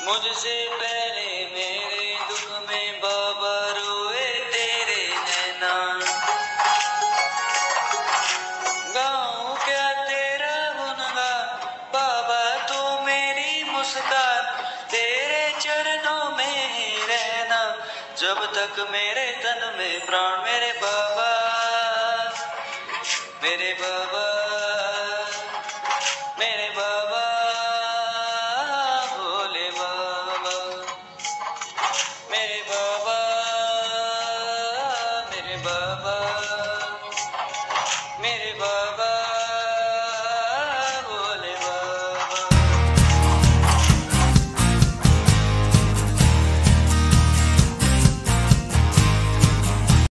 मुझसे पहले मेरे दुख में बाबा रोए तेरे नैना। गाऊं क्या तेरा गुनगान बाबा तू मेरी मुस्कान, तेरे चरणों में ही रहना जब तक मेरे तन में प्राण। मेरे बाबा, मेरे बाबा।